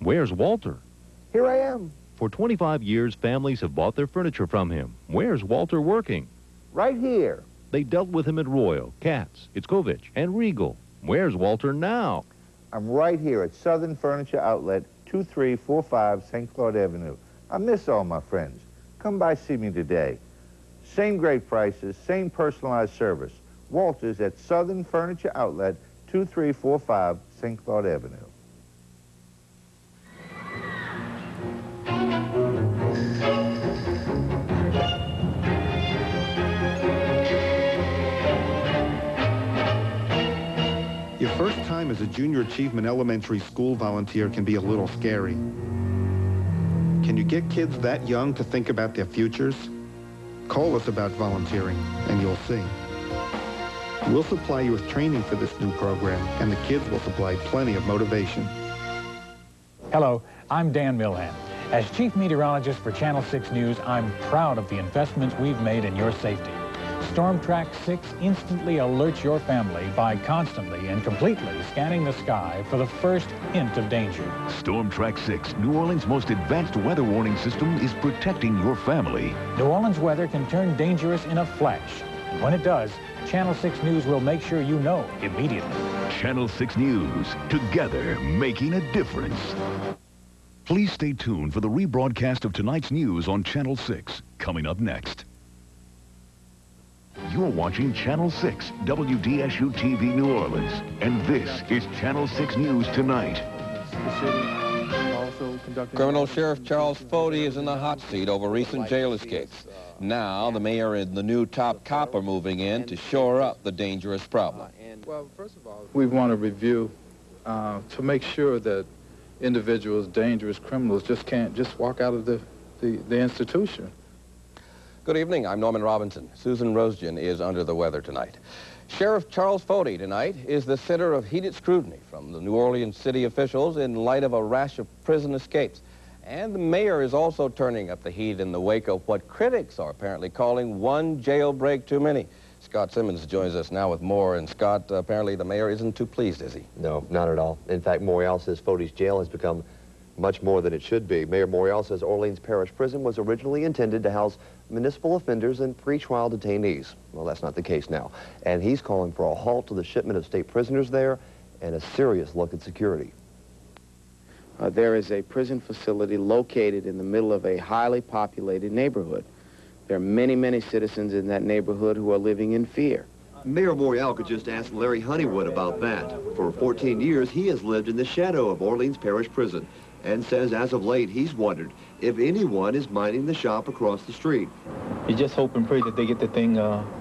Where's Walter? Here I am. For 25 years, families have bought their furniture from him. Where's Walter working? Right here. They dealt with him at Royal, Katz, Itzkovich, and Regal. Where's Walter now? I'm right here at Southern Furniture Outlet, 2345 St. Claude Avenue. I miss all my friends. Come by, see me today. Same great prices, same personalized service. Walter's at Southern Furniture Outlet, 2345 St. Claude Avenue. Your first time as a junior achievement elementary school volunteer can be a little scary. Can you get kids that young to think about their futures? Call us about volunteering, and you'll see. We'll supply you with training for this new program, and the kids will supply plenty of motivation. Hello, I'm Dan Milhan. As Chief Meteorologist for Channel 6 News, I'm proud of the investments we've made in your safety. Storm Track 6 instantly alerts your family by constantly and completely scanning the sky for the first hint of danger. Storm Track 6, New Orleans' most advanced weather warning system, is protecting your family. New Orleans weather can turn dangerous in a flash. And when it does, Channel 6 News will make sure you know immediately. Channel 6 News, together making a difference. Please stay tuned for the rebroadcast of tonight's news on Channel 6, coming up next. You're watching Channel 6, WDSU-TV New Orleans, and this is Channel 6 News Tonight. Criminal Sheriff Charles Fody is in the hot seat over recent jail escapes. Now, the mayor and the new top cop are moving in to shore up the dangerous problem. Well, first of all, we want a review to make sure that individuals, dangerous criminals, can't just walk out of the institution. Good evening, I'm Norman Robinson. Susan Rosgen is under the weather tonight. Sheriff Charles Fody tonight is the center of heated scrutiny from the New Orleans city officials in light of a rash of prison escapes. And the mayor is also turning up the heat in the wake of what critics are apparently calling one jailbreak too many. Scott Simmons joins us now with more. And Scott, apparently the mayor isn't too pleased, is he? No, not at all. In fact, Morial says Fody's jail has become much more than it should be. Mayor Morial says Orleans Parish Prison was originally intended to house municipal offenders and pretrial detainees. Well, that's not the case now. And he's calling for a halt to the shipment of state prisoners there and a serious look at security. There is a prison facility located in the middle of a highly populated neighborhood. There are many, many citizens in that neighborhood who are living in fear. Mayor Morial could just ask Larry Honeywood about that. For 14 years, he has lived in the shadow of Orleans Parish Prison and says as of late he's wondered if anyone is minding the shop across the street. You just hope and pray that they get the thing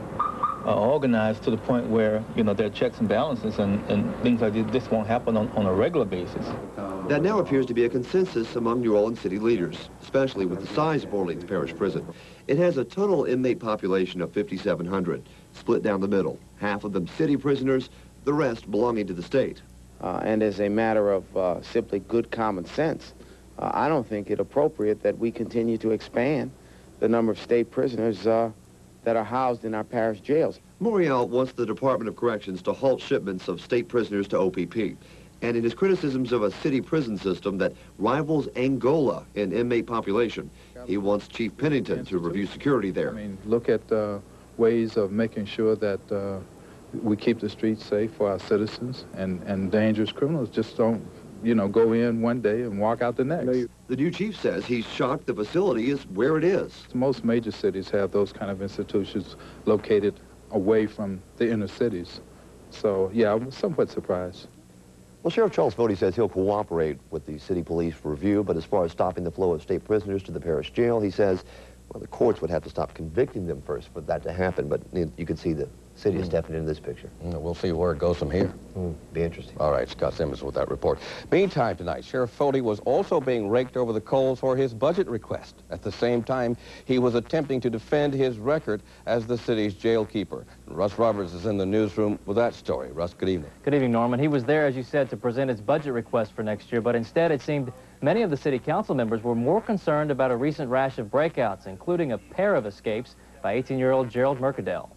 organized to the point where, you know, there are checks and balances and things like this won't happen on a regular basis. That now appears to be a consensus among New Orleans city leaders, especially with the size of Orleans Parish Prison. It has a total inmate population of 5,700, split down the middle, half of them city prisoners, the rest belonging to the state. And as a matter of simply good common sense, I don't think it appropriate that we continue to expand the number of state prisoners that are housed in our parish jails. Morial wants the Department of Corrections to halt shipments of state prisoners to OPP. And in his criticisms of a city prison system that rivals Angola in inmate population, he wants Chief Pennington to review security there. I mean, look at ways of making sure that we keep the streets safe for our citizens, and dangerous criminals just don't, you know, go in one day and walk out the next. The new chief says he's shocked the facility is where it is. Most major cities have those kind of institutions located away from the inner cities. So, yeah, I'm somewhat surprised. Well, Sheriff Charles Fody says he'll cooperate with the city police review, but as far as stopping the flow of state prisoners to the parish jail, he says, well, the courts would have to stop convicting them first for that to happen, but you could see the city is stepping into this picture. We'll see where it goes from here. Be interesting. All right, Scott Simmons with that report. Meantime tonight, Sheriff Fody was also being raked over the coals for his budget request. At the same time, he was attempting to defend his record as the city's jail keeper. Russ Roberts is in the newsroom with that story. Russ, good evening. Good evening, Norman. He was there, as you said, to present his budget request for next year, but instead it seemed many of the city council members were more concerned about a recent rash of breakouts, including a pair of escapes by 18-year-old Gerald Mercadale.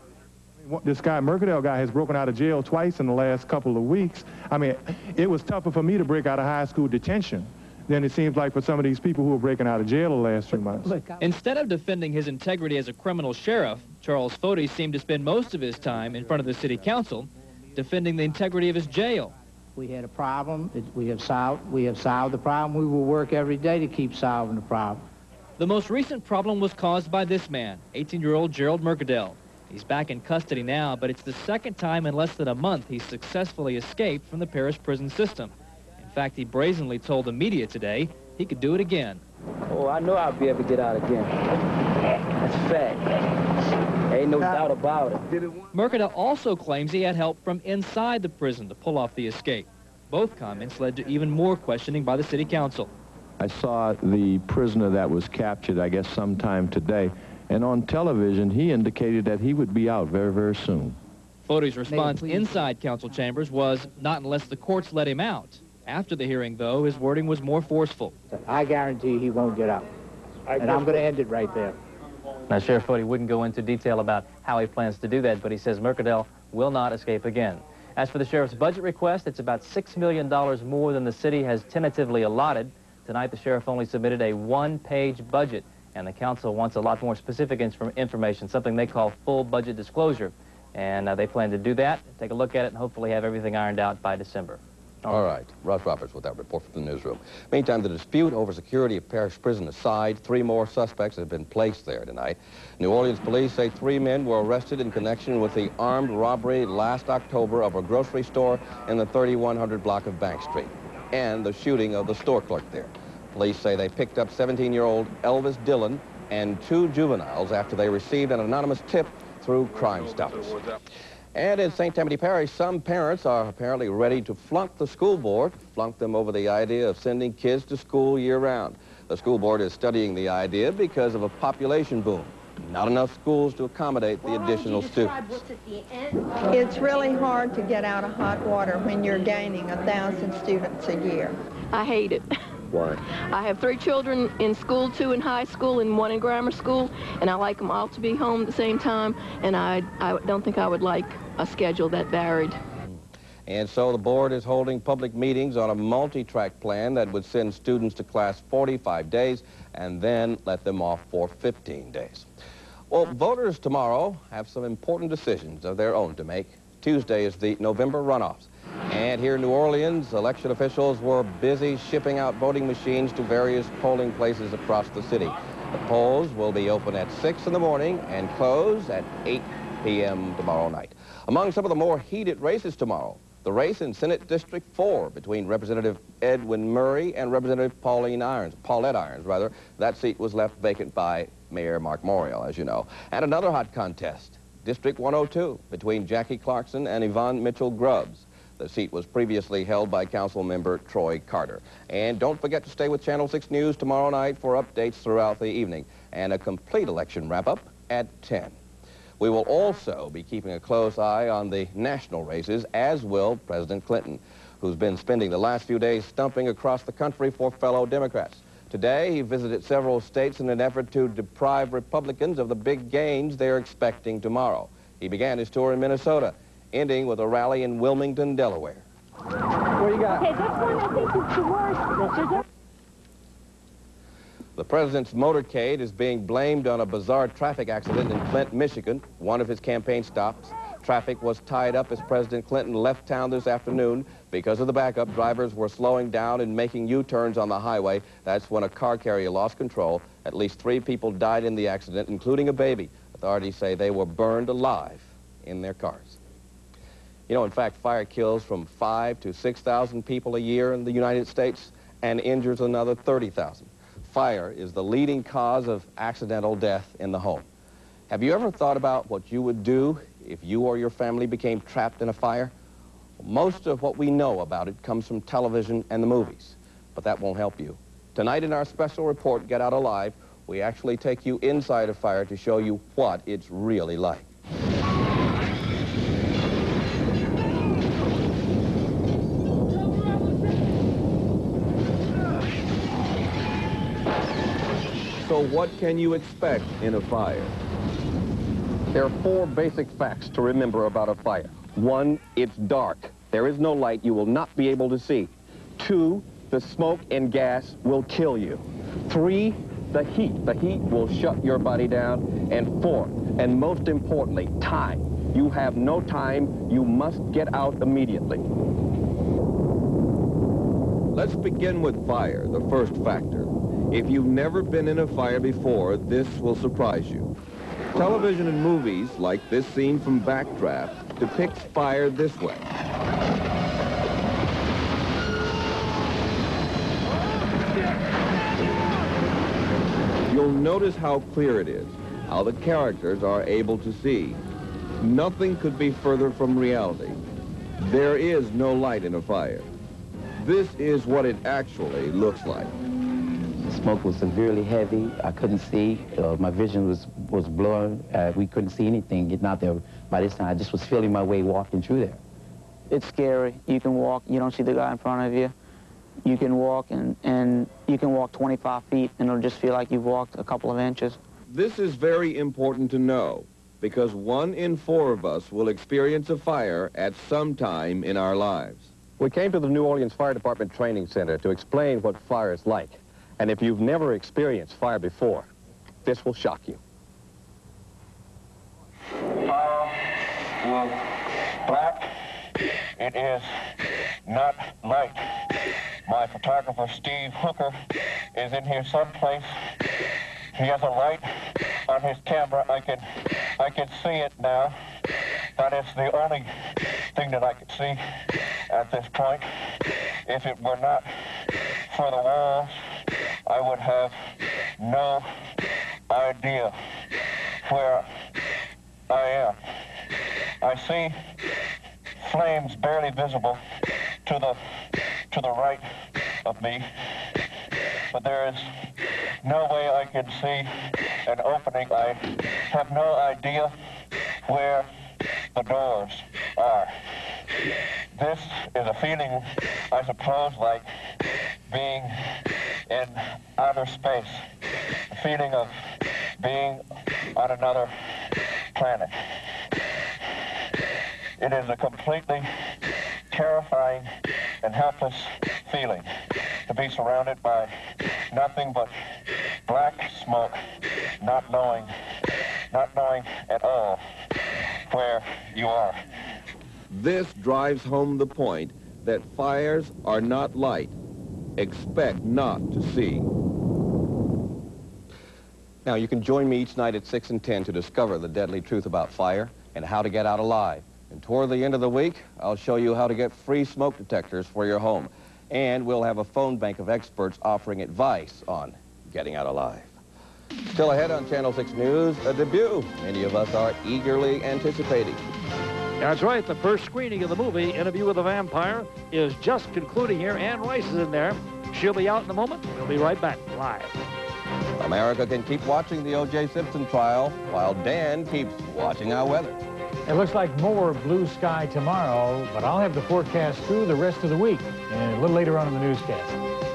This guy, Mercadale guy, has broken out of jail twice in the last couple of weeks. I mean, it was tougher for me to break out of high school detention than it seems like for some of these people who are breaking out of jail the last 2 months. Instead of defending his integrity as a criminal sheriff, Charles Fody seemed to spend most of his time in front of the city council defending the integrity of his jail. We had a problem. We have solved the problem. We will work every day to keep solving the problem. The most recent problem was caused by this man, 18-year-old Gerald Mercadal. He's back in custody now, but it's the second time in less than a month he's successfully escaped from the parish prison system. In fact, he brazenly told the media today he could do it again. Oh, I know I'll be able to get out again. That's a fact. Ain't no doubt about it. Mercadal also claims he had help from inside the prison to pull off the escape. Both comments led to even more questioning by the city council. I saw the prisoner that was captured, I guess, sometime today, and on television he indicated that he would be out very, very soon. Fody's response inside council chambers was not unless the courts let him out. After the hearing, though, his wording was more forceful. I guarantee he won't get out, and I'm going to end it right there. Now, Sheriff Fody wouldn't go into detail about how he plans to do that, but he says Mercadal will not escape again. As for the sheriff's budget request, it's about $6 million more than the city has tentatively allotted. Tonight, the sheriff only submitted a one-page budget, and the council wants a lot more specific information, something they call full budget disclosure. And they plan to do that, take a look at it, and hopefully have everything ironed out by December. All right. Russ Roberts with that report from the newsroom. Meantime, the dispute over security of Parish Prison aside, 3 more suspects have been placed there tonight. New Orleans police say 3 men were arrested in connection with the armed robbery last October of a grocery store in the 3100 block of Bank Street and the shooting of the store clerk there. Police say they picked up 17-year-old Elvis Dillon and 2 juveniles after they received an anonymous tip through Crime Stoppers. And in St. Tammany Parish, some parents are apparently ready to flunk the school board, flunk them over the idea of sending kids to school year-round. The school board is studying the idea because of a population boom. Not enough schools to accommodate the additional students. It's really hard to get out of hot water when you're gaining 1,000 students a year. I hate it. Why? I have 3 children in school, 2 in high school and 1 in grammar school, and I like them all to be home at the same time, and I don't think I would like a schedule that varied. And so the board is holding public meetings on a multi-track plan that would send students to class 45 days and then let them off for 15 days. Well, voters tomorrow have some important decisions of their own to make. Tuesday is the November runoffs. And here in New Orleans, election officials were busy shipping out voting machines to various polling places across the city. The polls will be open at 6 in the morning and close at 8 p.m. tomorrow night. Among some of the more heated races tomorrow, the race in Senate District 4 between Representative Edwin Murray and Representative Paulette Irons, rather. That seat was left vacant by Mayor Mark Morial, as you know. And another hot contest, District 102, between Jackie Clarkson and Yvonne Mitchell-Grubbs. The seat was previously held by council member Troy Carter. And don't forget to stay with Channel 6 News tomorrow night for updates throughout the evening and a complete election wrap-up at 10. We will also be keeping a close eye on the national races, as will President Clinton, who's been spending the last few days stumping across the country for fellow Democrats. Today, he visited several states in an effort to deprive Republicans of the big gains they're expecting tomorrow. He began his tour in Minnesota, ending with a rally in Wilmington, Delaware. What do you got? Okay, this one I think is the worst. The president's motorcade is being blamed on a bizarre traffic accident in Flint, Michigan, one of his campaign stops. Traffic was tied up as President Clinton left town this afternoon. Because of the backup, drivers were slowing down and making U-turns on the highway. That's when a car carrier lost control. At least 3 people died in the accident, including a baby. Authorities say they were burned alive in their cars. You know, in fact, fire kills from 5,000 to 6,000 people a year in the United States and injures another 30,000. Fire is the leading cause of accidental death in the home. Have you ever thought about what you would do if you or your family became trapped in a fire? Most of what we know about it comes from television and the movies, but that won't help you. Tonight in our special report, Get Out Alive, we actually take you inside a fire to show you what it's really like. So what can you expect in a fire? There are 4 basic facts to remember about a fire. 1, it's dark. There is no light. You will not be able to see. 2, the smoke and gas will kill you. 3, the heat. The heat will shut your body down. And 4, and most importantly, time. You have no time. You must get out immediately. Let's begin with fire, the first factor. If you've never been in a fire before, this will surprise you. Television and movies, like this scene from Backdraft, depicts fire this way. You'll notice how clear it is, how the characters are able to see. Nothing could be further from reality. There is no light in a fire. This is what it actually looks like. The smoke was severely heavy. I couldn't see. My vision was blurred. We couldn't see anything getting out there. By this time, I just was feeling my way walking through there. It's scary. You can walk. You don't see the guy in front of you. You can walk, and you can walk 25 feet, and it'll just feel like you've walked a couple of inches. This is very important to know, because 1 in 4 of us will experience a fire at some time in our lives. We came to the New Orleans Fire Department Training Center to explain what fire is like. And if you've never experienced fire before, this will shock you. Fire is black. It is not light. My photographer, Steve Hooker, is in here someplace. He has a light on his camera. I can see it now. That is the only thing that I can see at this point. If it were not for the walls, I would have no idea where I am. I see flames barely visible to the right of me, but there is no way I can see an opening. I have no idea where the doors are. This is a feeling, I suppose, like being in outer space, a feeling of being on another planet. It is a completely terrifying and helpless feeling to be surrounded by nothing but black smoke, not knowing at all where you are. This drives home the point that fires are not light. Expect not to see. Now, you can join me each night at 6 and 10 to discover the deadly truth about fire and how to get out alive. And toward the end of the week, I'll show you how to get free smoke detectors for your home. And we'll have a phone bank of experts offering advice on getting out alive. Still ahead on Channel 6 News, a debut many of us are eagerly anticipating. That's right. The first screening of the movie, Interview with a Vampire, is just concluding here. Ann Rice is in there. She'll be out in a moment. We'll be right back live. America can keep watching the O.J. Simpson trial while Dan keeps watching our weather. It looks like more blue sky tomorrow, but I'll have the forecast through the rest of the week and a little later on in the newscast.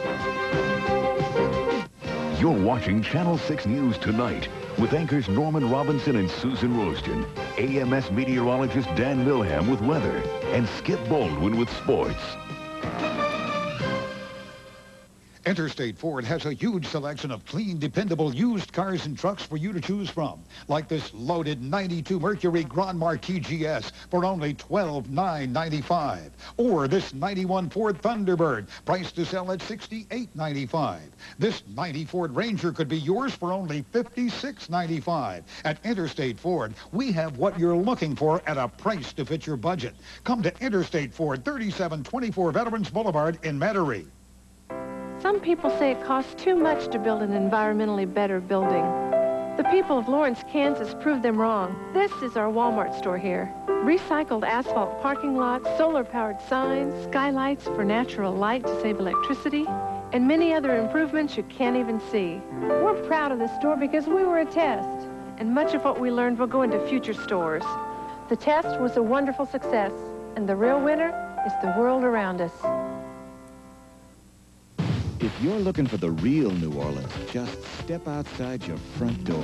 You're watching Channel 6 News Tonight with anchors Norman Robinson and Susan Rosgen, AMS meteorologist Dan Milham with weather, and Skip Baldwin with sports. Interstate Ford has a huge selection of clean, dependable used cars and trucks for you to choose from, like this loaded 92 Mercury Grand Marquis GS for only $12,995, or this 91 Ford Thunderbird, priced to sell at $68,995. This 90 Ford Ranger could be yours for only $56,995. At Interstate Ford, we have what you're looking for at a price to fit your budget. Come to Interstate Ford, 3724 Veterans Boulevard in Metairie. Some people say it costs too much to build an environmentally better building. The people of Lawrence, Kansas proved them wrong. This is our Walmart store here. Recycled asphalt parking lots, solar-powered signs, skylights for natural light to save electricity, and many other improvements you can't even see. We're proud of this store because we were a test, and much of what we learned will go into future stores. The test was a wonderful success, and the real winner is the world around us. If you're looking for the real New Orleans, just step outside your front door.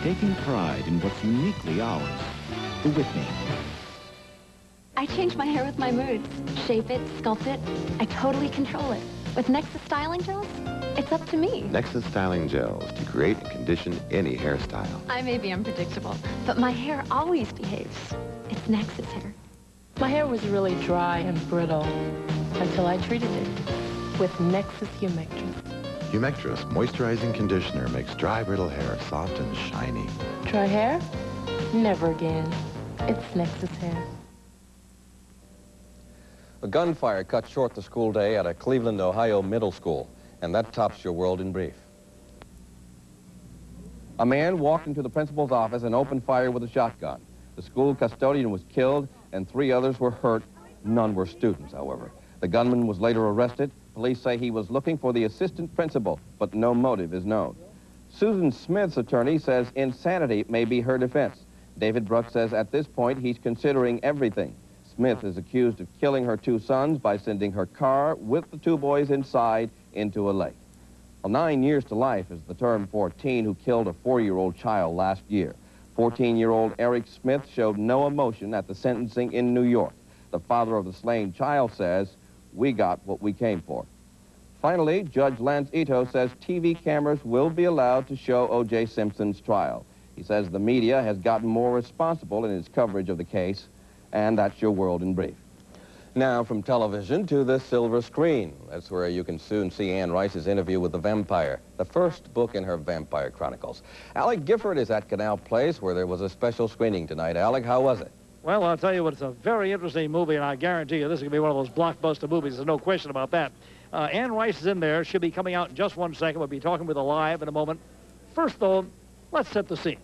taking pride in what's uniquely ours. The Whitney. I change my hair with my moods. Shape it, sculpt it. I totally control it. With Nexus styling gels, it's up to me. Nexus styling gels to create and condition any hairstyle. I may be unpredictable, but my hair always behaves. It's Nexus hair. My hair was really dry and brittle until I treated it with Nexus Humectress. Humectress moisturizing conditioner makes dry, brittle hair soft and shiny. Dry hair? Never again. It's Nexus hair. A gunfire cut short the school day at a Cleveland, Ohio middle school, and that tops your world in brief. A man walked into the principal's office and opened fire with a shotgun. The school custodian was killed, and 3 others were hurt. None were students, however. The gunman was later arrested. Police say he was looking for the assistant principal, but no motive is known. Susan Smith's attorney says insanity may be her defense. David Brooks says at this point he's considering everything. Smith is accused of killing her 2 sons by sending her car with the 2 boys inside into a lake. Well, 9 years to life is the term for a teen who killed a 4-year-old child last year. 14-year-old Eric Smith showed no emotion at the sentencing in New York. The father of the slain child says, "We got what we came for." Finally, Judge Lance Ito says TV cameras will be allowed to show O.J. Simpson's trial. He says the media has gotten more responsible in its coverage of the case. And that's your world in brief. Now from television to the silver screen. That's where you can soon see Anne Rice's interview with the vampire, the first book in her vampire chronicles. Alec Gifford is at Canal Place, where there was a special screening tonight. Alec, how was it? Well, I'll tell you what, it's a very interesting movie, and I guarantee you this is going to be one of those blockbuster movies. There's no question about that. Anne Rice is in there. She'll be coming out in just 1 second. We'll be talking with her live in a moment. First, though, let's set the scene.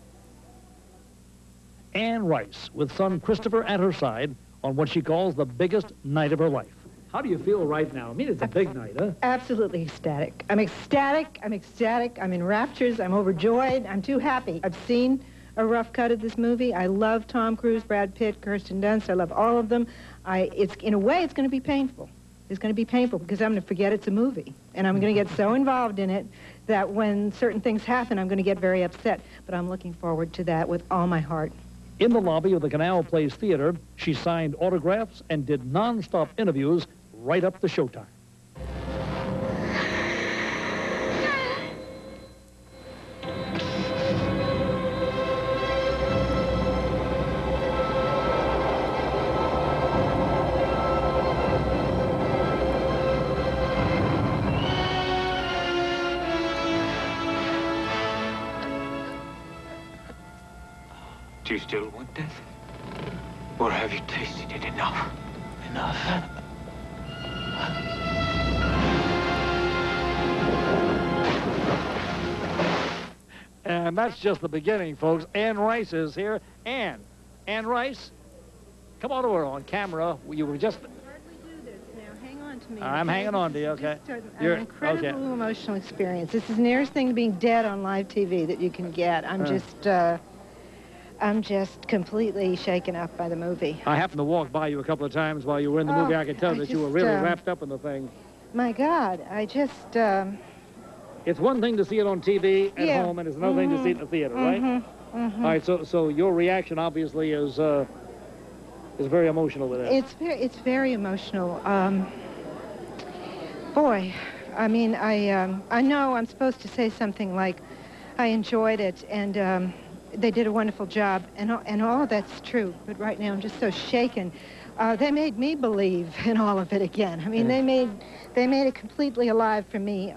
Anne Rice, with son Christopher at her side, on what she calls the biggest night of her life. How do you feel right now? I mean, it's a big night, huh? Absolutely ecstatic. I'm ecstatic. I'm ecstatic. I'm in raptures. I'm overjoyed. I'm too happy. I've seen a rough cut of this movie. I love Tom Cruise, Brad Pitt, Kirsten Dunst. I love all of them. In a way, it's going to be painful. It's going to be painful because I'm going to forget it's a movie. And I'm going to get so involved in it that when certain things happen, I'm going to get very upset. But I'm looking forward to that with all my heart. In the lobby of the Canal Place Theater, she signed autographs and did non-stop interviews right up to showtime. Do you still want that? Or have you tasted it enough? Enough. And that's just the beginning, folks. Anne Rice is here. Anne Rice, come on over on camera. You were just... Hang on to me. I'm hanging on to you, okay? An incredible emotional experience. This is the nearest thing to being dead on live TV that you can get. I'm just completely shaken up by the movie. I happened to walk by you a couple of times while you were in the movie. I could tell that you were really wrapped up in the thing. My God, I just... It's one thing to see it on TV at home, and it's another thing to see it in the theater, right? All right, so your reaction obviously is very emotional with that. It's very emotional. Boy, I mean, I know I'm supposed to say something like, I enjoyed it, and they did a wonderful job, and all of that's true. But right now, I'm just so shaken. They made me believe in all of it again. I mean, they made it completely alive for me.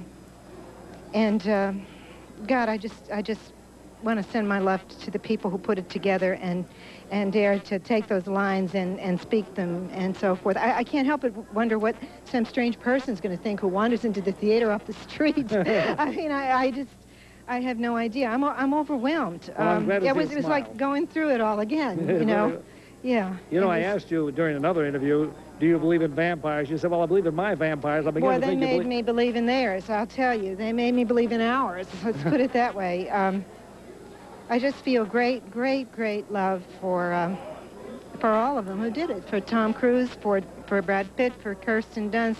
God, I just want to send my love to the people who put it together and dared to take those lines and speak them and so forth. I can't help but wonder what some strange person's going to think who wanders into the theater off the street. I mean, I have no idea. I'm overwhelmed. Well, I'm glad it was like going through it all again, you know. Yeah. You know, I asked you during another interview, do you believe in vampires? You said, well, I believe in my vampires. Boy, they made me believe in theirs, I'll tell you. They made me believe in ours. Let's put it that way. I just feel great, great, great love for all of them who did it. For Tom Cruise, for Brad Pitt, for Kirsten Dunst.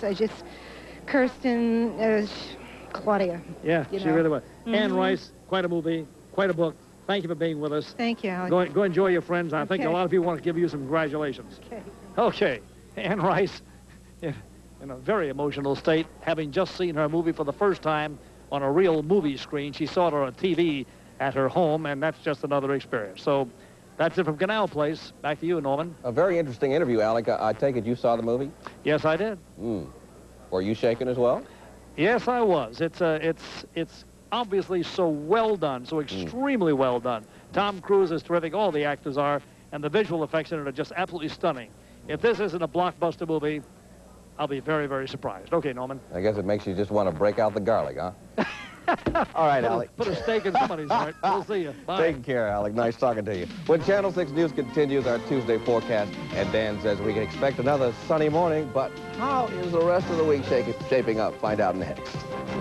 Claudia. Yeah, she really was. Anne Rice, quite a movie. quite a book. Thank you for being with us. Thank you, Alex. Go enjoy your friends. I think a Okay. lot of people want to give you some congratulations. Okay. Okay. Ann Rice, in a very emotional state, having just seen her movie for the first time on a real movie screen. She saw it on a TV at her home, and that's just another experience. So that's it from Canal Place. Back to you, Norman. A very interesting interview, Alec. I take it you saw the movie? Yes, I did. Were you shaken as well? Yes, I was. It's obviously so well done, so extremely well done. Tom Cruise is terrific. All the actors are, and the visual effects in it are just absolutely stunning. If this isn't a blockbuster movie, I'll be very, very surprised. Okay, Norman. I guess it makes you just want to break out the garlic, huh? All right, Alec. Put a steak in somebody's heart. We'll see you. Bye. Take care, Alec. Nice talking to you. When Channel 6 News continues our Tuesday forecast, and Dan says we can expect another sunny morning, but how is the rest of the week shaping up? Find out next.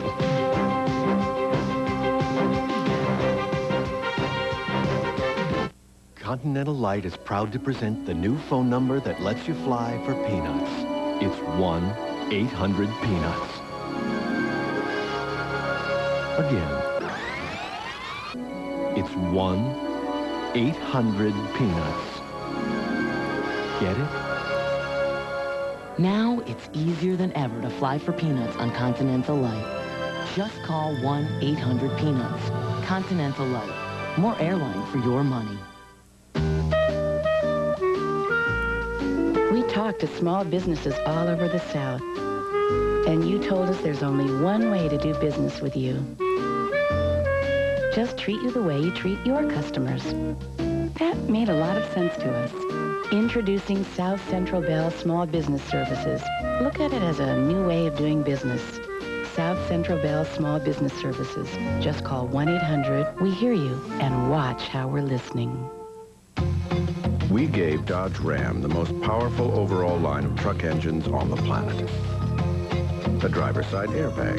Continental Light is proud to present the new phone number that lets you fly for peanuts. It's 1-800-PEANUTS. Again. It's 1-800-PEANUTS. Get it? Now it's easier than ever to fly for peanuts on Continental Light. Just call 1-800-PEANUTS. Continental Light. More airline for your money. We talked to small businesses all over the South, and you told us there's only one way to do business with you. Just treat you the way you treat your customers. That made a lot of sense to us. Introducing South Central Bell Small Business Services. Look at it as a new way of doing business. South Central Bell Small Business Services. Just call 1-800-WE-HEAR-YOU and watch how we're listening. We gave Dodge Ram the most powerful overall line of truck engines on the planet. A driver's side airbag.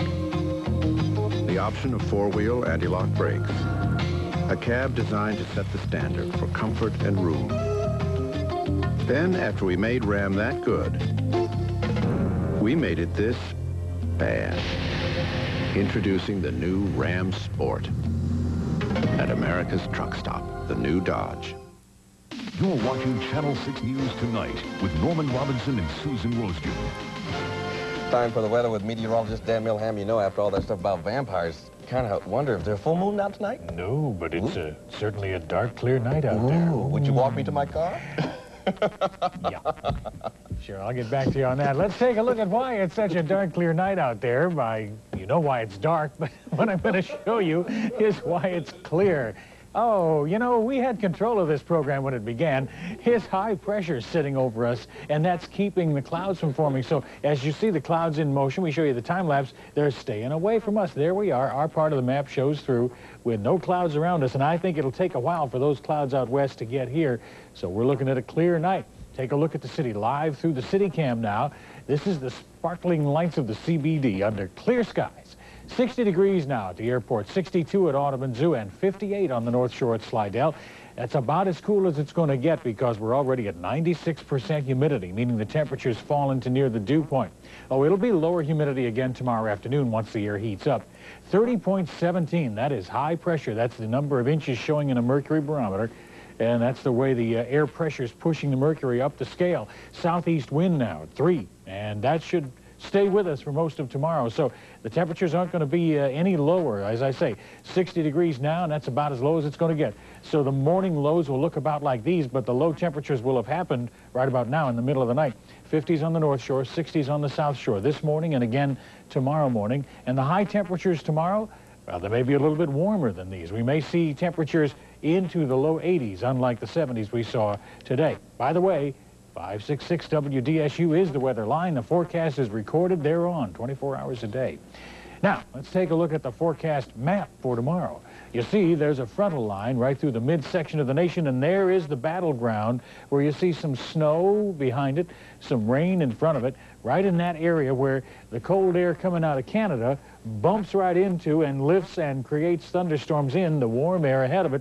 The option of four-wheel anti-lock brakes. A cab designed to set the standard for comfort and room. Then, after we made Ram that good, we made it this bad. Introducing the new Ram Sport. At America's truck stop, the new Dodge. You're watching Channel 6 News Tonight with Norman Robinson and Susan Rosgen. Time for the weather with meteorologist Dan Milham. You know, after all that stuff about vampires, kind of wonder if there's a full moon out tonight? No, but it's certainly a dark, clear night out there. Would you walk me to my car? Yeah. Sure, I'll get back to you on that. Let's take a look at why it's such a dark, clear night out there. You know why it's dark, but what I'm going to show you is why it's clear. Oh, you know, we had control of this program when it began. His high pressure is sitting over us, and that's keeping the clouds from forming. So as you see the clouds in motion, we show you the time lapse, they're staying away from us. There we are. Our part of the map shows through with no clouds around us, and I think it'll take a while for those clouds out west to get here. So we're looking at a clear night. Take a look at the city live through the city cam now. This is the sparkling lights of the CBD under clear skies. 60 degrees now at the airport, 62 at Audubon Zoo, and 58 on the North Shore at Slidell. That's about as cool as it's going to get because we're already at 96% humidity, meaning the temperature's fallen to near the dew point. Oh, it'll be lower humidity again tomorrow afternoon once the air heats up. 30.17, that is high pressure. That's the number of inches showing in a mercury barometer. And that's the way the air pressure is pushing the mercury up the scale. Southeast wind now at 3, and that should stay with us for most of tomorrow. So the temperatures aren't going to be any lower. As I say, 60 degrees now, and that's about as low as it's going to get. So the morning lows will look about like these, but the low temperatures will have happened right about now in the middle of the night. 50s on the North Shore, 60s on the South Shore this morning and again tomorrow morning. And the high temperatures tomorrow, well, they may be a little bit warmer than these. We may see temperatures into the low 80s, unlike the 70s we saw today. By the way, 566 WDSU is the weather line. The forecast is recorded. They're on 24 hours a day. Now, let's take a look at the forecast map for tomorrow. You see, there's a frontal line right through the midsection of the nation, and there is the battleground where you see some snow behind it, some rain in front of it, right in that area where the cold air coming out of Canada bumps right into and lifts and creates thunderstorms in the warm air ahead of it.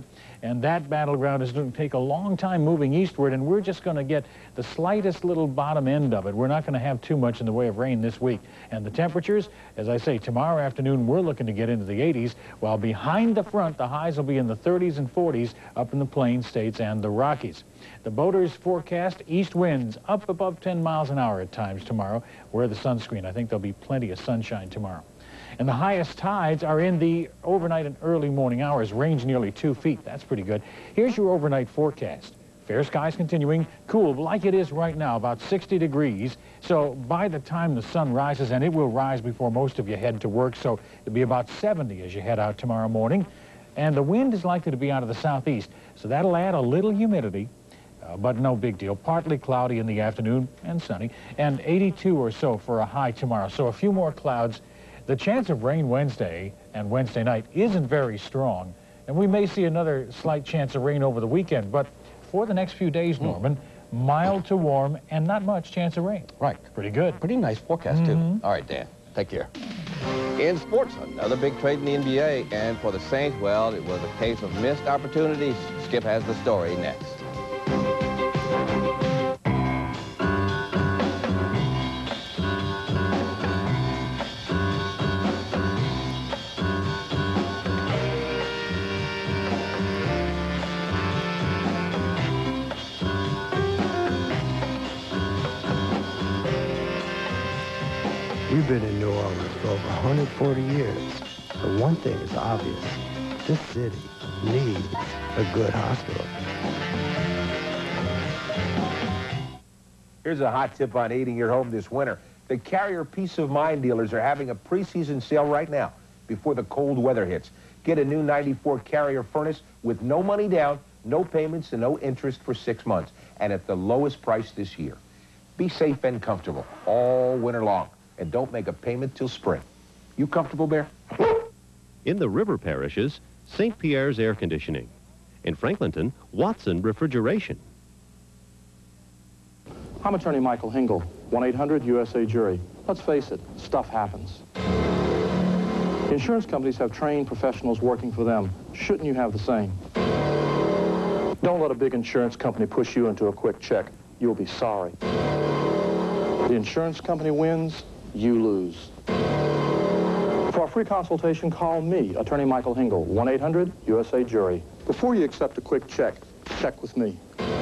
and that battleground is going to take a long time moving eastward, and we're just going to get the slightest little bottom end of it. We're not going to have too much in the way of rain this week. And the temperatures, as I say, tomorrow afternoon we're looking to get into the 80s, while behind the front the highs will be in the 30s and 40s up in the Plains states and the Rockies. The boaters forecast east winds up above 10 miles an hour at times tomorrow. Wear the sunscreen. I think there'll be plenty of sunshine tomorrow. And the highest tides are in the overnight and early morning hours, range nearly 2 feet. That's pretty good. Here's your overnight forecast. Fair skies continuing, cool like it is right now, about 60 degrees. So by the time the sun rises, and it will rise before most of you head to work, so it'll be about 70 as you head out tomorrow morning. And the wind is likely to be out of the southeast, so that'll add a little humidity, but no big deal. Partly cloudy in the afternoon and sunny, and 82 or so for a high tomorrow. So a few more clouds. The chance of rain Wednesday and Wednesday night isn't very strong, and we may see another slight chance of rain over the weekend, but for the next few days, Norman, mild to warm and not much chance of rain. Right. Pretty good. Pretty nice forecast, too. All right, Dan, take care. In sports, another big trade in the NBA, and for the Saints, well, it was a case of missed opportunities. Skip has the story next. We've been in New Orleans for over 140 years. But one thing is obvious. This city needs a good hospital. Here's a hot tip on heating your home this winter. The Carrier Peace of Mind dealers are having a preseason sale right now before the cold weather hits. Get a new 94 Carrier furnace with no money down, no payments, and no interest for 6 months, and at the lowest price this year. Be safe and comfortable all winter long. And don't make a payment till spring. You comfortable, Bear? In the river parishes, St. Pierre's Air Conditioning. In Franklinton, Watson Refrigeration. I'm attorney Michael Hingle, 1-800-USA-JURY. Let's face it, stuff happens. Insurance companies have trained professionals working for them. Shouldn't you have the same? Don't let a big insurance company push you into a quick check. You'll be sorry. The insurance company wins, you lose. For a free consultation, call me, attorney Michael Hingle, 1-800-USA-JURY. Before you accept a quick check with me.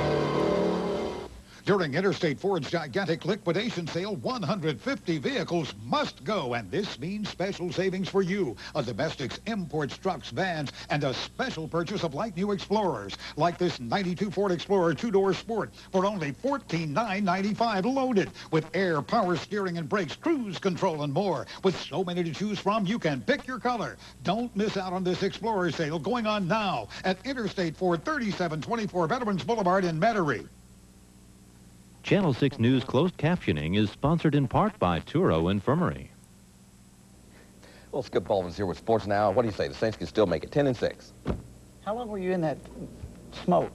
During Interstate Ford's gigantic liquidation sale, 150 vehicles must go, and this means special savings for you. A domestics, imports, trucks, vans, and a special purchase of light new Explorers, like this 92 Ford Explorer 2-door Sport for only $14,995 loaded, with air, power steering and brakes, cruise control, and more. With so many to choose from, you can pick your color. Don't miss out on this Explorer sale going on now at Interstate Ford, 3724 Veterans Boulevard in Metairie. Channel 6 News closed captioning is sponsored in part by Turo Infirmary. Well, Skip Baldwin's here with Sports Now. What do you say? The Saints can still make it 10-6. How long were you in that smoke?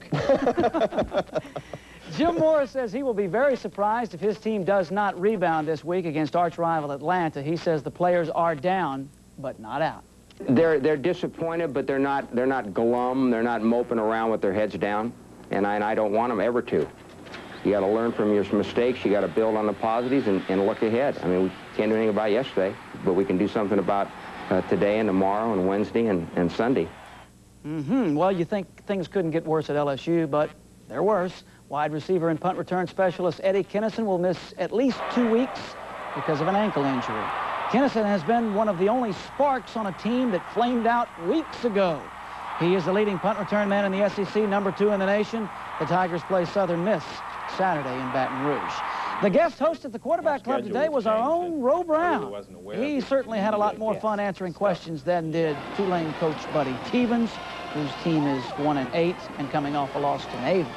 Jim Morris says he will be very surprised if his team does not rebound this week against arch-rival Atlanta. He says the players are down, but not out. They're disappointed, but they're not glum. They're not moping around with their heads down, and I don't want them ever to. You got to learn from your mistakes. You got to build on the positives and look ahead. I mean, we can't do anything about yesterday, but we can do something about today and tomorrow and Wednesday and Sunday. Well, you think things couldn't get worse at LSU, but they're worse. Wide receiver and punt return specialist Eddie Kinnison will miss at least 2 weeks because of an ankle injury. Kinnison has been one of the only sparks on a team that flamed out weeks ago. He is the leading punt return man in the SEC, #2 in the nation. The Tigers play Southern Miss Saturday in Baton Rouge. The guest host at the quarterback club today was our own Ro Brown. He certainly had a lot more fun answering questions than did Tulane coach Buddy Stevens, whose team is 1-8 and coming off a loss to Navy.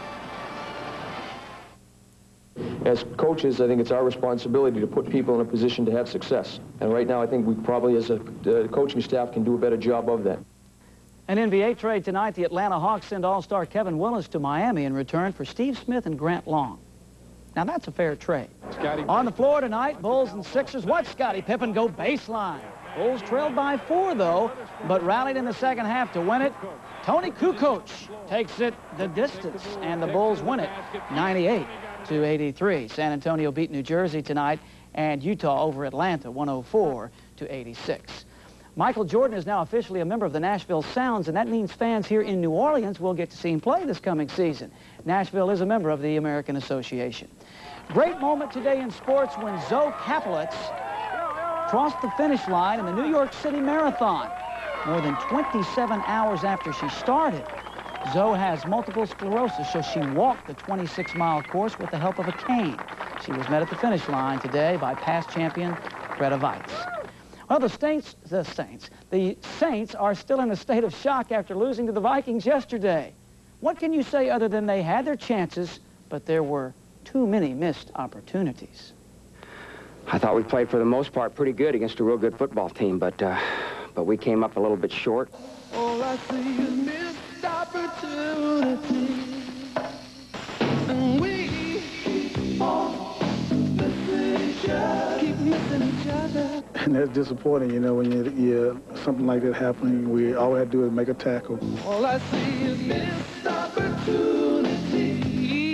As coaches, I think it's our responsibility to put people in a position to have success. And right now, I think we probably, as a coaching staff, can do a better job of that. An NBA trade tonight, the Atlanta Hawks send all-star Kevin Willis to Miami in return for Steve Smith and Grant Long. Now, that's a fair trade. On the floor tonight, Bulls and Sixers. Watch Scottie Pippen go baseline. Bulls trailed by 4, though, but rallied in the second half to win it. Tony Kukoc takes it the distance, and the Bulls win it 98-83. San Antonio beat New Jersey tonight, and Utah over Atlanta 104-86. Michael Jordan is now officially a member of the Nashville Sounds, and that means fans here in New Orleans will get to see him play this coming season. Nashville is a member of the American Association. Great moment today in sports when Zoe Kaplitz crossed the finish line in the New York City Marathon. More than 27 hours after she started. Zoe has multiple sclerosis, so she walked the 26-mile course with the help of a cane. She was met at the finish line today by past champion Greta Weitz. Well, the Saints are still in a state of shock after losing to the Vikings yesterday. What can you say other than they had their chances, but there were too many missed opportunities? I thought we played for the most part pretty good against a real good football team, but we came up a little bit short. All I see is missed opportunity. And we keep on missing each other. Keep missing each other. And that's disappointing, you know, when you something like that happening. We all we had to do is make a tackle. All I see is missed opportunity.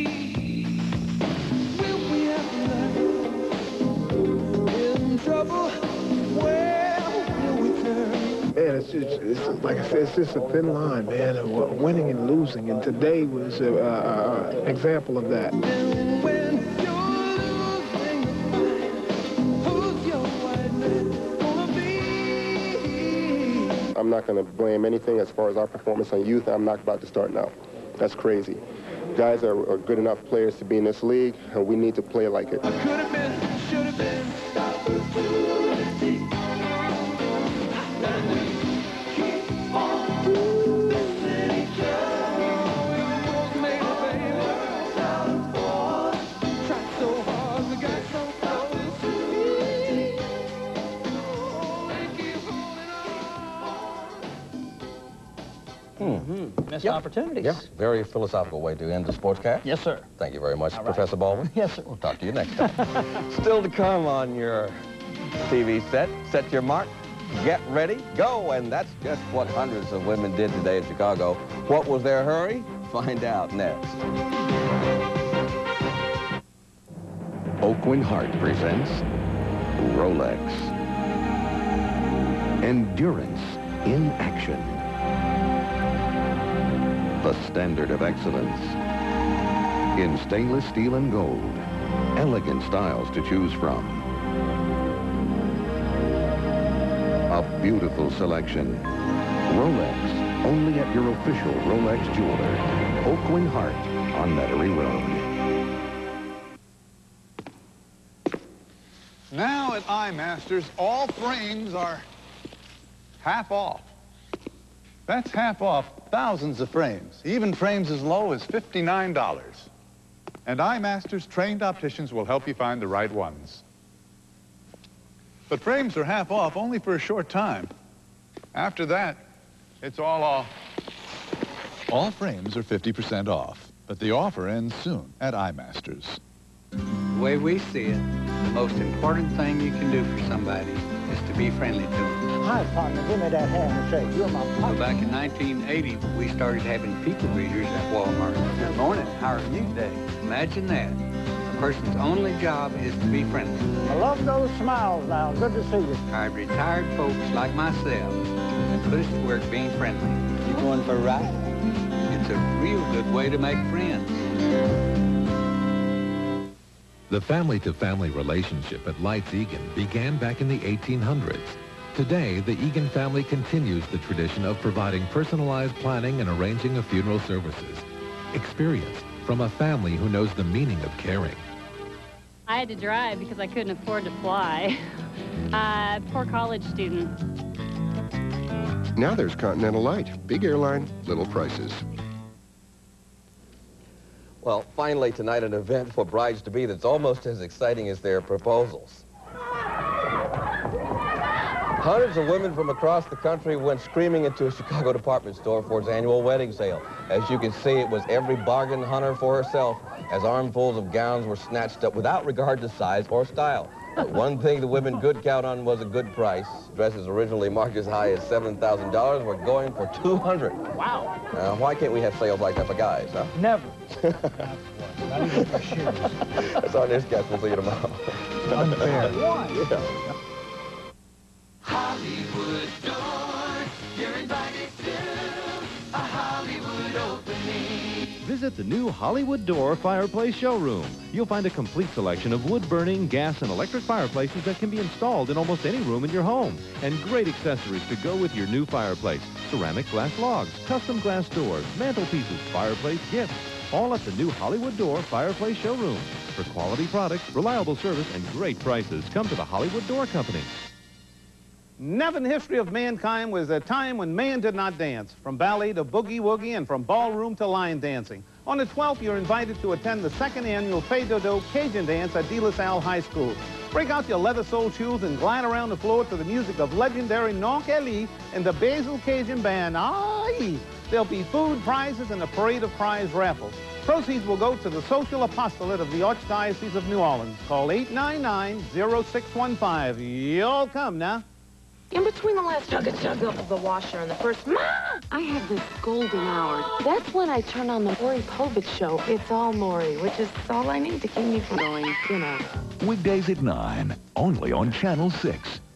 Will we have to in trouble? Where will we turn? Man, it's like I said, it's just a thin line, man, of winning and losing. And today was an example of that. I'm not going to blame anything as far as our performance on youth. I'm not about to start now. That's crazy. Guys are good enough players to be in this league, and we need to play like it. I could have been, should have been, opportunity. And we keep on missing each other. We both made it, baby. Tried so hard, we got so close to me. Missed opportunities. Yeah, very philosophical way to end the sportscast. Yes, sir. Thank you very much, All right. Professor Baldwin. Yes, sir. We'll talk to you next time. Still to come on your TV set. Set your mark, get ready, go. And that's just what hundreds of women did today in Chicago. What was their hurry? Find out next. Oakland Heart presents Rolex. Endurance in action. The standard of excellence. In stainless steel and gold. Elegant styles to choose from. A beautiful selection. Rolex, only at your official Rolex jeweler. Oakland Heart on Metairie Road. Now at iMasters, all frames are half off. That's half off thousands of frames, even frames as low as $59. And iMasters trained opticians will help you find the right ones. But frames are half off only for a short time. After that, it's all off. All frames are 50% off, but the offer ends soon at iMasters. The way we see it, the most important thing you can do for somebody is to be friendly to them. Hi, partner. Give me that hand and shake. You're my partner. So back in 1980, we started having people readers at Walmart. Good morning. How are you today? Imagine that. A person's only job is to be friendly. I love those smiles now. Good to see you. Our retired folks like myself put us to work being friendly. You going for a ride? It's a real good way to make friends. The family-to-family relationship at Lights Egan began back in the 1800s. Today, the Egan family continues the tradition of providing personalized planning and arranging of funeral services. Experience from a family who knows the meaning of caring. I had to drive because I couldn't afford to fly. Poor college student. Now there's Continental Light. Big airline, little prices. Well, finally tonight, an event for brides-to-be that's almost as exciting as their proposals. Hundreds of women from across the country went screaming into a Chicago department store for its annual wedding sale. As you can see, it was every bargain hunter for herself, as armfuls of gowns were snatched up without regard to size or style. One thing the women could count on was a good price. Dresses originally marked as high as $7,000 were going for $200. Wow. Why can't we have sales like that for guys, huh? Never. Not even for shoes. That's our newscast. We'll see you tomorrow. Unfair. Yeah. Hollywood Doors, you're invited to a Hollywood opening. Visit the new Hollywood Door Fireplace Showroom. You'll find a complete selection of wood-burning, gas, and electric fireplaces that can be installed in almost any room in your home. And great accessories to go with your new fireplace. Ceramic glass logs, custom glass doors, mantelpieces, fireplace gifts. All at the new Hollywood Door Fireplace Showroom. For quality products, reliable service, and great prices, come to the Hollywood Door Company. Never in the history of mankind was a time when man did not dance, from ballet to boogie-woogie and from ballroom to line dancing. On the 12th, you're invited to attend the 2nd annual Fais Dodo Cajun Dance at De La Salle High School. Break out your leather sole shoes and glide around the floor to the music of legendary Nonk Eli and the Basil Cajun Band. Aye! There'll be food, prizes, and a parade of prize raffles. Proceeds will go to the social apostolate of the Archdiocese of New Orleans. Call 899-0615. You'll come now. In between the last chug of the washer and the first, Ma! I have this golden hour. That's when I turn on the Maury Povich show. It's all Maury, which is all I need to keep me from going, you know. Weekdays at 9, only on Channel 6.